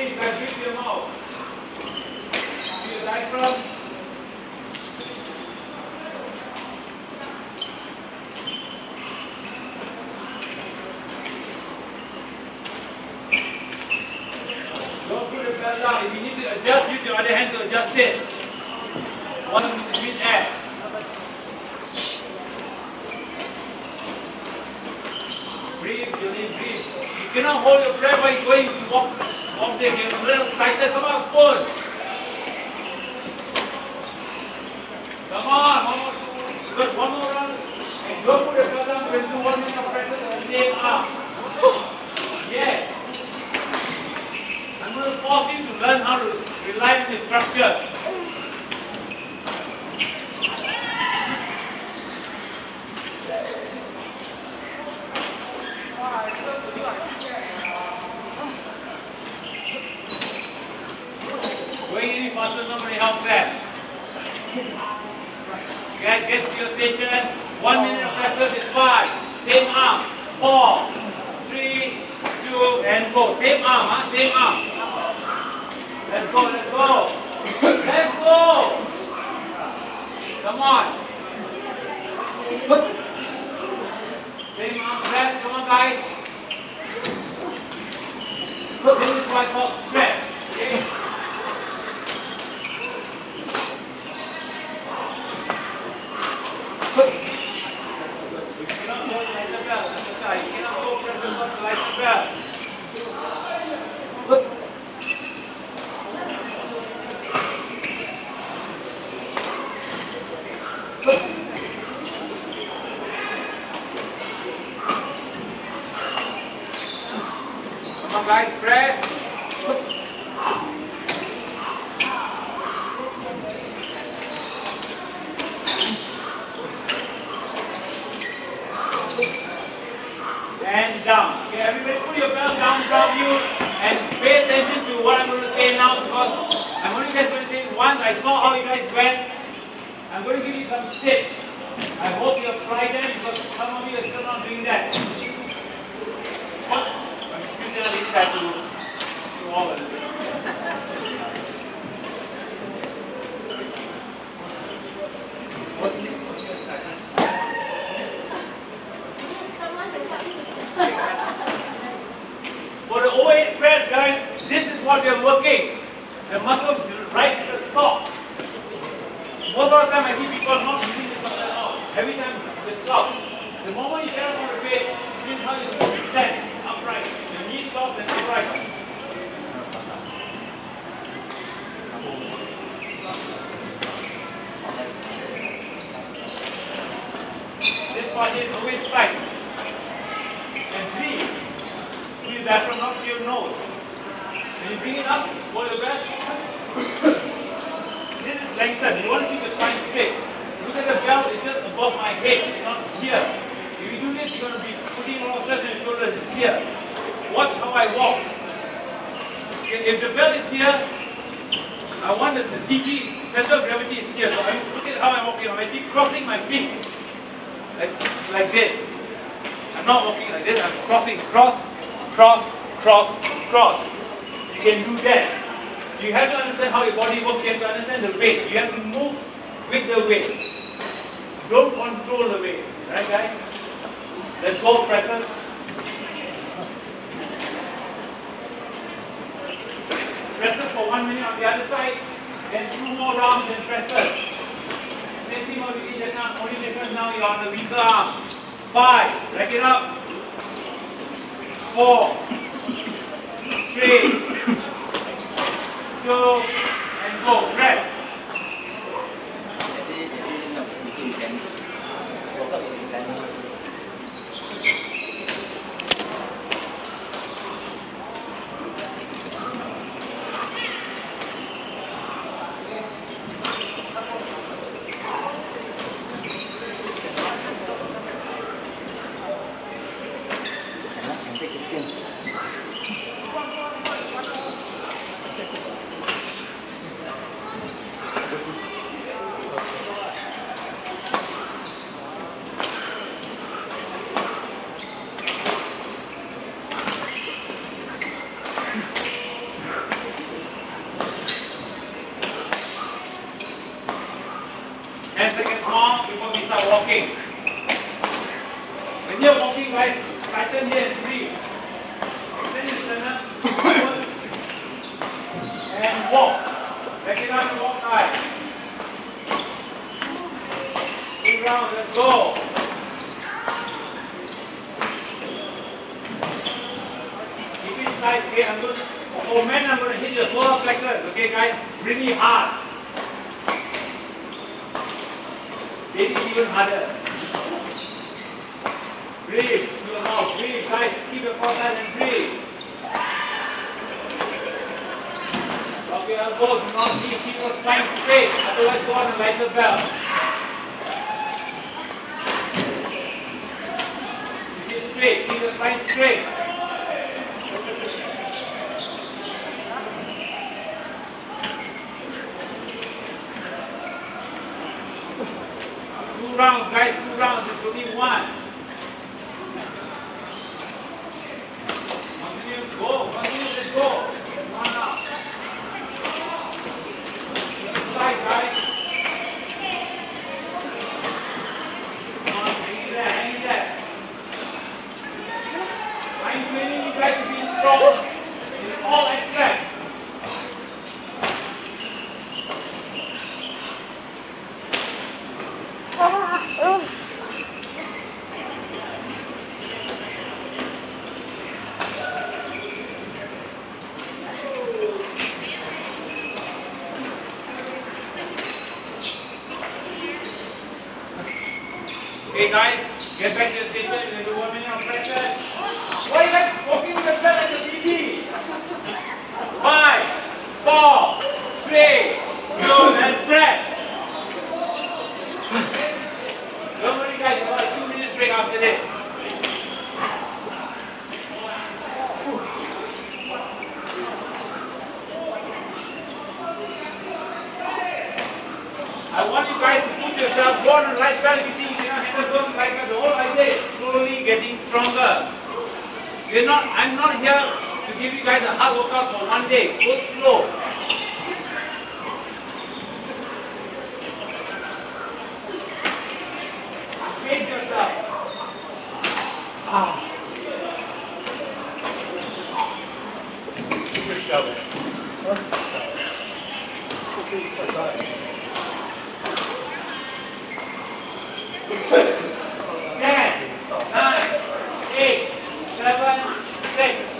breathe, guys, breathe your mouth. See your diaphragm. Don't put the bell down. If you need to adjust, use your other hand to adjust it. One is mid-air. Breathe, Julie, breathe. You cannot hold your breath while you're going to walk there. Get a little tighter. Come on, pull. Come on, one more. Just one more round. And don't put the bell down. We'll do 1 minute of practice on the same arm. Yeah. I'm going to force you to learn how to rely on the structure. Going any faster, nobody helps that. Guys, get to your station. 1 minute of practice is 5. Same arm. 4, 3, 2, and go. Same arm, huh? Same arm. Let's go, let's go. Let's go. Come on. Same arm, stretch. Come on, guys. This is what I call stretch. Okay? You cannot hold like the bell. You cannot hold pressure like the bell. Come on, guys, press. And down. Okay, everybody put your belt down from you and pay attention to what I'm going to say now, because I'm only just going to say once I saw how you guys went. I'm going to give you some tips. I hope you have tried them, because some of you are still not doing that. What? I'm still going to try to do all of it. For the O8 press, guys, this is what we are working. The muscles right at the top. Most of the time I see people not using this muscle at all. Every time they stop. The moment you get up on the bed, this is how you stand upright. The knees soft and upright. This part is always tight. And breathe. Breathe back from up to your nose. When you bring it up, hold your breath. This is lengthened. You want to keep the spine straight. Look at the belt, it's just above my head, it's not here. If you do this, you're going to be putting more stress on your shoulders. It's here. Watch how I walk. If the belt is here, I want the CG, center of gravity is here. So look at how I'm walking. I'm actually crossing my feet. Like this. I'm not walking like this, I'm crossing. Cross, cross, cross, cross. You can do that. You have to understand how your body works. You have to understand the weight. You have to move with the weight. Don't control the weight. Right, guys? Let's go, presses. Presses for 1 minute on the other side. Then 2 more rounds and presses. Same thing what we did just now. Only difference now you're on the weaker arm. 5. Rack it up. 4. 3. 2. And go. Press. you're walking. When you're walking, guys, tighten here and breathe. Extend your sternum, forward, and walk. Back it up and walk high. 2 rounds, let's go. Keep it tight, okay? For men, I'm going to hit your solar plexus, okay, guys? Really hard. Hit it even harder. Breathe through your mouth. Breathe, guys. Keep your core tight and breathe. Drop your elbows. Do not keep your spine straight. Otherwise, go on and light the bell. Keep it straight. Keep your spine straight. Two rounds, guys. 2 rounds. It's only 1. Go, continue, let's go. Come on now. Inside, guys. Come on, hang in there, hang in there. I'm training you guys to be strong in all aspects. Okay guys, get back to the station, you're going to do 1 minute of pressure. Why are you guys walking with the bell like a TV? 5, 4, 3, 2, and breath. Don't worry guys, about a 2-minute break after this. I want you guys to put yourself, go on the right bell. If you think you cannot handle going right bell, the whole idea is slowly getting stronger. I'm not here to give you guys a hard workout for 1 day. Go slow. Pace yourself. Good job. 10, 9, 8, 7, 6.